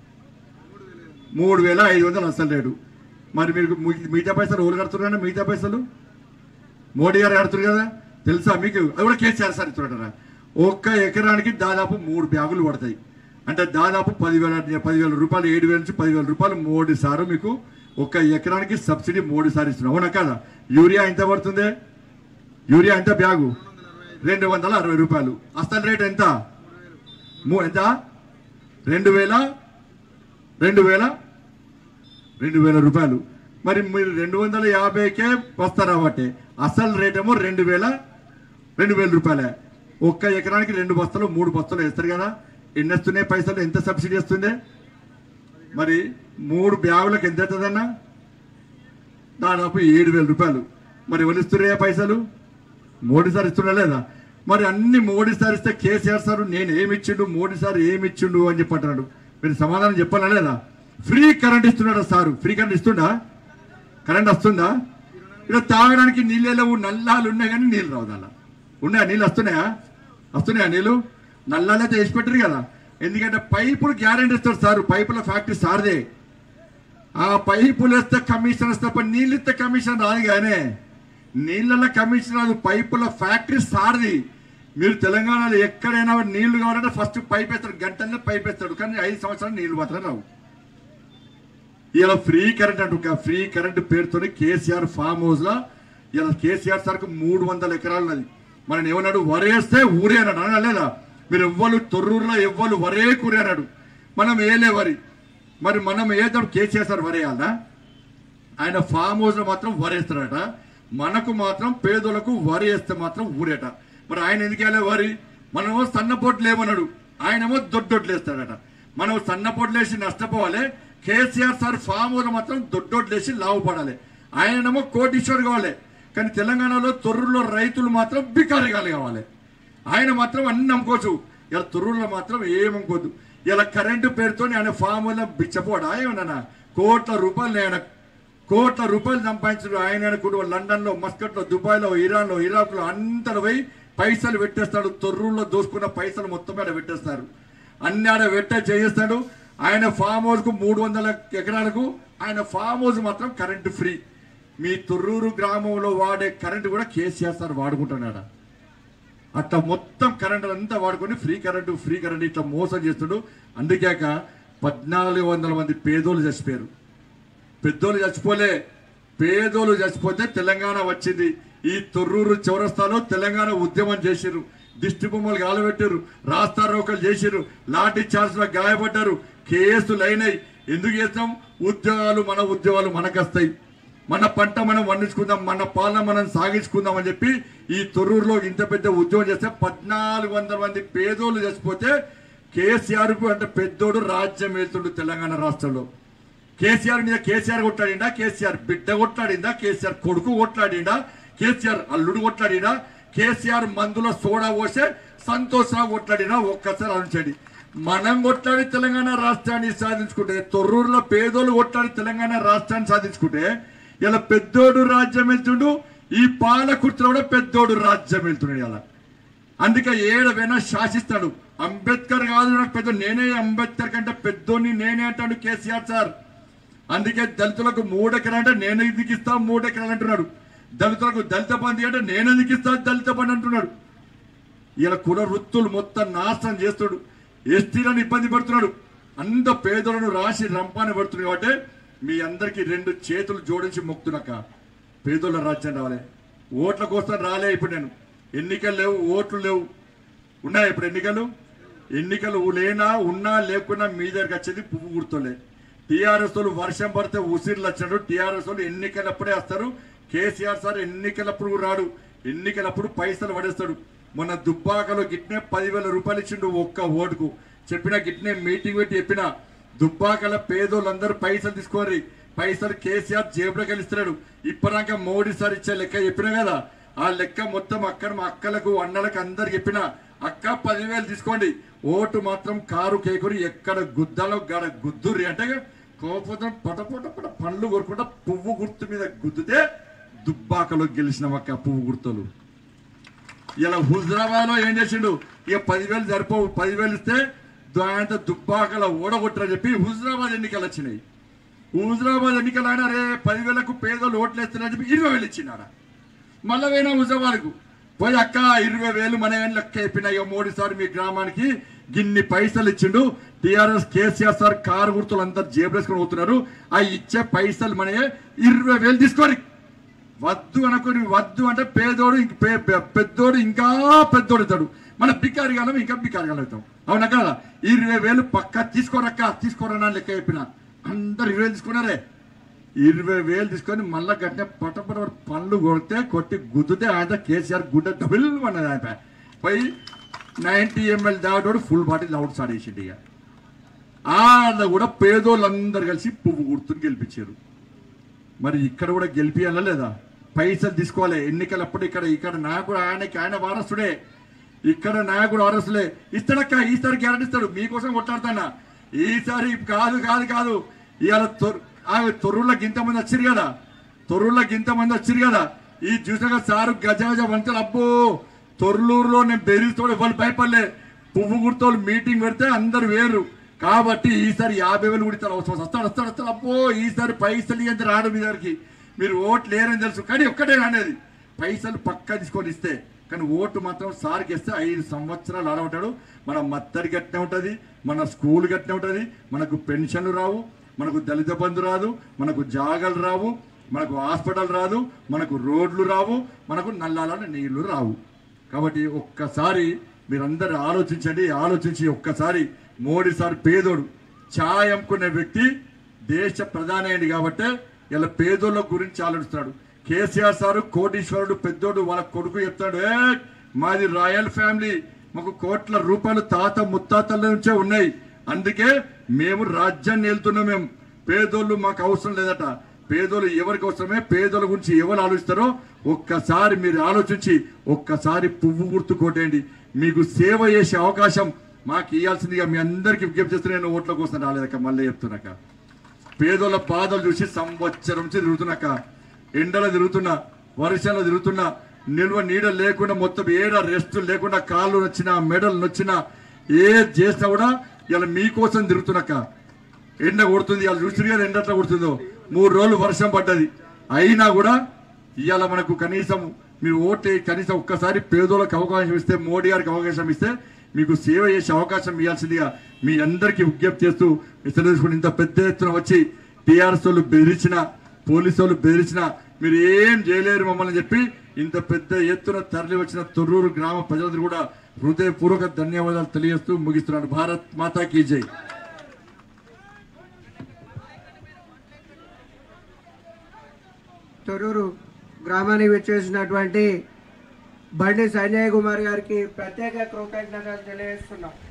3500 అసలు రేటు. మరి మీరు మిగతా పైసలు ఓళ్ళు కడుతున్నారు కదా? మిగతా పైసలు మోడీ గారు కడుతున్నారు కదా, తెలుసా మీకు? అది కూడా కేసీఆర్ సార్ ఇస్తున్నారా? ఒక్క ఎకరానికి దాదాపు 3 బ్యాగులు పడతాయి. అంటే దాదాపు 10,000 రూపాయలు, 7,000 నుంచి 10,000 రూపాయలు మోడీ సారు మీకు ఒక్క ఎకరానికి సబ్సిడీ మోడీ సార్ ఇస్తున్నారు. అవునా కదా? యూరియా ఎంత పడుతుంది? యూరియా ఎంత బ్యాగు? 260 రూపాయలు. అసలు రేట్ ఎంత? ఎంత? 2,000 రూపాయలు. మరి మీరు 250కే వస్తారు కాబట్టి అసలు రేట్ ఏమో 2,000 రూపాయలే. ఒక్క ఎకరానికి 2 బస్తాలు 3 బస్తాలు వేస్తారు కదా, ఎన్ని వస్తున్నాయి పైసలు? ఎంత సబ్సిడీ వస్తుంది? మరి 3 బ్యాగులకు ఎంత అవుతుందన్నా? దాదాపు 7,000 రూపాయలు. మరి ఎవరు ఇస్తున్నాయా పైసలు? మోడీ సార్ ఇస్తున్నా లేదా? మరి అన్ని మోడీ సార్ ఇస్తే కేసీఆర్ సార్ నేను ఏమిచ్చిండు, మోడీ సార్ ఏమిచ్చిండు అని చెప్పి అంటున్నాడు. మీరు సమాధానం చెప్పాలా లేదా? ఫ్రీ కరెంట్ ఇస్తున్నాడు సారు. ఫ్రీ కరెంట్ ఇస్తుండా? కరెంట్ వస్తుందా? ఇక్కడ తాగడానికి నీళ్ళే లేవు, నల్లాలు ఉన్నాయి కానీ నీళ్ళు రావు. అలా ఉన్నాయా? నీళ్ళు వస్తున్నాయా నీళ్ళు? నల్లాలైతే వేసి పెట్టరు కదా, ఎందుకంటే పైపులు గ్యారెంటీ ఇస్తాడు సార్. పైపుల ఫ్యాక్టరీ సార్దే. ఆ పైపులు వేస్తే కమిషన్ వస్తే తప్ప నీళ్ళు ఇస్తే కమిషన్ రాదు. కానీ నీళ్ళలో కమిషన్ రాదు, పైపుల ఫ్యాక్టరీ సార్ది. మీరు తెలంగాణలో ఎక్కడైనా నీళ్లు కావాలంటే ఫస్ట్ పైప్ వేస్తాడు, గంటల్లో పైప్ వేస్తాడు. కానీ 5 సంవత్సరాలు నీళ్లు మాత్రం రావు. ఇలా ఫ్రీ కరెంట్ అంటూ ఫ్రీ కరెంట్ పేరుతో కేసీఆర్ ఫామ్ హౌస్ లా ఇలా కేసీఆర్ సార్కు 300 ఎకరాలు ఉన్నది. మనం ఏమన్నాడు? వరేస్తే ఊరే అన్నాడు. అనలేదా? మీరు ఎవ్వరు తొర్రూరులో ఎవ్వరు వరే కూరే అన్నాడు. మనం ఏలే వరి. మరి మనం ఏదాడు? కేసీఆర్ సార్ వరేయాలా? ఆయన ఫామ్ హౌస్ లో మాత్రం వరేస్తాడట. మనకు మాత్రం పేదోళ్లకు వరి వేస్తే మాత్రం ఊరేట. మరి ఆయన ఎందుకు వేయాలి వరి? మనమో సన్నపోట్లు లేమన్నాడు, ఆయనేమో దొడ్డొడ్లు వేస్తాడట. మనం సన్నపోట్లు వేసి నష్టపోవాలి, కేసీఆర్ సార్ ఫామ్ హౌస్ మాత్రం దొడ్డొడ్లు వేసి లాభపడాలి. ఆయనేమో కోటీశ్వరు కావాలి. కానీ తెలంగాణలో తొర్రూరులో రైతులు మాత్రం బికారిగాలు కావాలి. ఆయన మాత్రం అన్ని అమ్ముకోవచ్చు. ఇలా తొర్రూరులో మాత్రం ఏమనుకోద్దు. ఇలా కరెంటు పేరుతో ఆయన ఫామ్ హౌస్ బిచ్చపోడా? ఏమన్నా కోట్ల రూపాయలు సంపాదించాడు ఆయన. కూడా లండన్ లో, మస్కట్ లో, దుబాయ్ లో, ఇరాన్ లో, ఇరాక్ లో అంతలో పోయి పైసలు పెట్టేస్తాడు. తొర్రూరులో దోసుకున్న పైసలు మొత్తం ఆడ పెట్టేస్తారు. అన్ని ఆడ చేయిస్తాడు. ఆయన ఫామ్ హౌస్ కు 300 ఎకరాలకు ఆయన ఫామ్ హౌస్ మాత్రం కరెంటు ఫ్రీ. మీ తొర్రూరు గ్రామంలో వాడే కరెంటు కూడా కేసీఆర్ సార్ వాడుకుంటున్నాడు. అట్లా మొత్తం కరెంటు అంతా వాడుకొని ఫ్రీ కరెంటు ఇట్లా మోసం చేస్తాడు. అందుకేక 1,400 మంది పేదోళ్ళు చచ్చిపోయారు. పెద్దోళ్ళు చచ్చిపోలే, పేదోళ్ళు చచ్చిపోతే తెలంగాణ వచ్చింది. ఈ తొర్రూరు చౌరస్తాలో తెలంగాణ ఉద్యమం చేసిర్రు, దిష్టి బొమ్మలు గాలబెట్టారు, రాస్తా రోకలు చేసిర్రు, లాఠీ చార్జ్ లో గాయపడ్డారు, కేసులు అయినాయి. ఎందుకు చేస్తాం? మన ఉద్యోగాలు మనకు వస్తాయి, మన పంట మనం పండించుకుందాం, మన పాలన మనం సాగించుకుందాం అని చెప్పి ఈ తొర్రూరులో ఇంత పెద్ద ఉద్యమం చేస్తే 1,400 మంది పేదోళ్ళు చచ్చిపోతే కేసీఆర్ కు అంటే పెద్దోడు రాజ్యం వెళ్తుండు తెలంగాణ రాష్ట్రంలో. కేసీఆర్ మీద కేసీఆర్ కొట్లాడిందా? కేసీఆర్ బిడ్డ కొట్లాడిందా? కేసీఆర్ కొడుకు కొట్లాడిందా? కేసీఆర్ అల్లుడు కొట్లాడినా? కేసీఆర్ మందులో సోడా పోసే సంతోషరావు కొట్లాడినా? ఒక్కసారి ఆలోచించండి. మనం కొట్లాడి తెలంగాణ రాష్ట్రాన్ని సాధించుకుంటే, తొర్రూరులో పేదోళ్ళు కొట్లాడి తెలంగాణ రాష్ట్రాన్ని సాధించుకుంటే ఇలా పెద్దోడు రాజ్యం వెళ్తుండు. ఈ పాలకుర్తిలో కూడా పెద్దోడు రాజ్యం వెళ్తున్నాడు. ఇలా అందుకే ఏడవైనా శాసిస్తాడు. అంబేద్కర్ కాదు నాకు పెద్ద, నేనే అంబేద్కర్ కంటే పెద్దోడిని నేనే అంటాడు కేసీఆర్ సార్. అందుకే దళితులకు 3 ఎకరాలు అంటే నేను ఎందుకు ఇస్తా 3 ఎకరాలు అంటున్నాడు. దళితులకు దళిత బంధు అంటే నేను ఎందుకు ఇస్తా దళిత బంధు అంటున్నాడు. ఇలా కుల వృత్తులు మొత్తం నాశనం చేస్తాడు. ఎస్టీలను ఇబ్బంది పెడుతున్నాడు. అంత పేదలను రాసి రంపాన పెడుతున్నాడు. కాబట్టి మీ అందరికీ 2 చేతులు జోడించి మొక్కుతున్నాక పేదోళ్ళ రాజ్యం రావాలి. ఓట్ల కోసం రాలే. ఇప్పుడు నేను ఎన్నికలు లేవు, ఓట్లు లేవు. ఉన్నాయి ఇప్పుడు ఎన్నికలు లేనా ఉన్నా లేకున్నా మీ దగ్గరికి వచ్చేది పువ్వు గుర్తులే. టీఆర్ఎస్ వాళ్ళు వర్షం పడితే ఉసిర్లు వచ్చాడు. టీఆర్ఎస్ వాళ్ళు ఎన్నికలప్పుడే వస్తారు. కేసీఆర్ సార్ ఎన్నికలప్పుడు రాడు. ఎన్నికలప్పుడు పైసలు పడేస్తాడు. మొన్న దుబ్బాకలో గిట్నే 10,000 రూపాయలు ఇచ్చిండు ఒక్క ఓటుకు. చెప్పిన గిట్నే మీటింగ్ పెట్టి చెప్పిన దుబ్బాకల పేదోళ్ళందరూ పైసలు తీసుకోరి, పైసలు కేసీఆర్ జేబులోకి వెళ్ళిస్తున్నాడు. ఇప్పటిదాకా మోడీ సార్ ఇచ్చే లెక్క చెప్పినా కదా, ఆ లెక్క మొత్తం అక్కడ మా అక్కలకు అన్నలకు అందరు చెప్పిన అక్క 10,000 తీసుకోండి, ఓటు మాత్రం కారు కేకురి ఎక్కడ గుద్దాలో గడ గుద్దురి అంటే కోపం పటపట పండ్లు కొరుకుంటా పువ్వు గుర్తు మీద గుద్దితే దుబ్బాకలో గెలిచిన ఒక పువ్వు గుర్తులు. ఇలా హుజరాబాద్లో ఏం చేసిండు, ఇక 10,000 సరిపోవు, 10,000 ఇస్తే దాంతో దుబ్బాకలో ఓడగొట్టరని చెప్పి హుజరాబాద్ ఎన్నికలు వచ్చినాయి. హుజరాబాద్ ఎన్నికలు అయినా రే 10,000కు పేదోళ్ళు ఓట్లు వేస్తున్నారని చెప్పి 20,000 ఇచ్చినాడ. మళ్ళీ పోయినా హుజరాబాద్కు పోయి అక్క 20,000 మన ఏం లెక్క అయిపోయినా, ఇక మోడీ సార్ మీ గ్రామానికి గిన్ని పైసలు ఇచ్చిండు, టీఆర్ఎస్ కేసీఆర్ సార్ కారు గుర్తులు అంతా జేబులేసుకొని పోతున్నారు, ఆ ఇచ్చే పైసలు మన 20,000 తీసుకొని వద్దు అనుకుని, వద్దు అంటే పేదోడు ఇంక పెద్దోడు ఇంకా పెద్దోడు అవుతాడు, మన బికారిగాలం ఇంకా బికారిగాలం అవుతాం. అవునా కదా? 20,000 పక్క తీసుకోరక్క, తీసుకోరని లెక్క చెప్పిన అందరు 20,000 తీసుకున్నారే. 20,000 తీసుకొని మళ్ళా గట్టిన పటపట పనులు కొట్టి గుద్దుతే ఆయన కేసీఆర్ గుడ్డ డబుల్ అన్నది. ఆయన పోయి 90 ml దాటోడు ఫుల్ బాటిల్ అవుట్ సాడేసిండు. ఇక ఆడ కూడా పేదోళ్ళందరూ కలిసి పువ్వు గుర్తుని గెలిపించారు. మరి ఇక్కడ కూడా గెలిపియాలా లేదా? పైసలు తీసుకోవాలి ఎన్నికలప్పుడు. ఇక్కడ నాయకుడు ఆయన వారసుడే, ఇక్కడ నాయకుడు వారసులే. ఇస్తాడక్క, ఈసారి గ్యారెంటీ ఇస్తాడు, మీకోసం కొట్లాడుతానా. ఈసారి కాదు కాదు కాదు ఇవాళ తొర్రుళ్ళకి ఇంతమంది వచ్చారు కదా, తొర్రుళ్ళకి ఇంతమంది వచ్చారు కదా, ఈ చూసాక సారు గజ గజ వంటలు. అబ్బో తొర్రూరులో నేను బెదిరిస్తూ వాళ్ళు భయపడలే, పువ్వు గుర్తోళ్ళు మీటింగ్ పెడితే అందరు వేరు. కాబట్టి ఈసారి 50,000 కూడా ఇస్తారు, అవసరం వస్తాడు. అబ్బో ఈసారి పైసలు ఎంత రాడు మీ దగ్గరికి, మీరు ఓట్లు లేరని తెలుసు, కానీ ఒక్కటే అనేది పైసలు పక్కా తీసుకొని ఇస్తే, కానీ ఓటు మాత్రం సార్కి ఇస్తే 5 సంవత్సరాలు ఆడబట్టాడు. మన మత్తడి గట్టినే ఉంటుంది, మన స్కూల్ గట్టినే ఉంటుంది, మనకు పెన్షన్లు రావు, మనకు దళిత బంధు రాదు, మనకు జాగలు రావు, మనకు హాస్పిటల్ రాదు, మనకు రోడ్లు రావు, మనకు నల్లాల నీళ్లు రావు. కాబట్టి ఒక్కసారి మీరందరూ ఆలోచించండి. ఆలోచించి ఒక్కసారి మోడీ సార్ పేదోడు ఛాయ్ అమ్ముకునే వ్యక్తి దేశ ప్రధాని అయింది కాబట్టి ఇలా పేదోళ్ళ గురించి ఆలోచిస్తాడు. కేసీఆర్ సారు కోటీశ్వరుడు పెద్దోడు, వాళ్ళ కొడుకు చెప్తాడు, మాది రాయల్ ఫ్యామిలీ, మాకు కోట్ల రూపాయలు తాత ముత్తాతల నుంచే ఉన్నాయి, అందుకే మేము రాజ్యాన్ని వెళ్తున్నాం, మేము పేదోళ్ళు మాకు అవసరం లేదట. పేదోళ్ళు ఎవరికి అవసరమే, పేదోళ్ళ గురించి ఎవరు ఆలోచిస్తారో ఒక్కసారి మీరు ఆలోచించి ఒక్కసారి పువ్వు గుర్తు కొట్టేయండి. మీకు సేవ చేసే అవకాశం మాకు ఇవ్వాల్సిందిగా మీ అందరికీ విజ్ఞప్తి చేస్తున్నా. నేను ఓట్ల కోసం రాలేదక్క, మళ్ళీ చెప్తున్నాక. పేదోళ్ళ పాదలు చూసి సంవత్సరం నుంచి తిరుగుతున్నాక, ఎండలో తిరుగుతున్నా, వర్షాలు తిరుగుతున్నా, నిల్వ నీడ లేకుండా మొత్తం ఏడ రెస్ట్ లేకుండా, కాళ్ళు నొచ్చినా మెడలు నొచ్చినా ఏది చేసినా కూడా ఇలా మీకోసం తిరుగుతున్నాక. ఎండ కొడుతుంది, ఇలా చూసి కదా ఎండ ఎట్లా కొడుతుందో, 3 రోజులు వర్షం పడ్డది, అయినా కూడా ఇవాళ మనకు కనీసం మీరు ఓట్లు కనీసం ఒక్కసారి పేదోళ్ళకి అవకాశం ఇస్తే, మోడీ గారికి అవకాశం ఇస్తే మీకు సేవ చేసే అవకాశం ఇవ్వాల్సిందిగా మీ అందరికీ విజ్ఞప్తి చేస్తూ తెలుసుకుని, ఇంత పెద్ద ఎత్తున వచ్చి టీఆర్ఎస్ వాళ్ళు బెదిరించినా, పోలీసు వాళ్ళు బెదిరించినా మీరు ఏం చేయలేరు మమ్మల్ని చెప్పి ఇంత పెద్ద ఎత్తున తరలి వచ్చిన తొర్రూరు గ్రామ ప్రజలందరూ కూడా హృదయపూర్వక ధన్యవాదాలు తెలియజేస్తూ ముగిస్తున్నాను. భారత్ మాతా కీ జై. తొర్రూరు గ్రామానికి వచ్చేసినటువంటి బండి సంజయ్ కుమార్ గారికి ప్రత్యేక కృతజ్ఞతలు తెలియజేస్తున్నాం.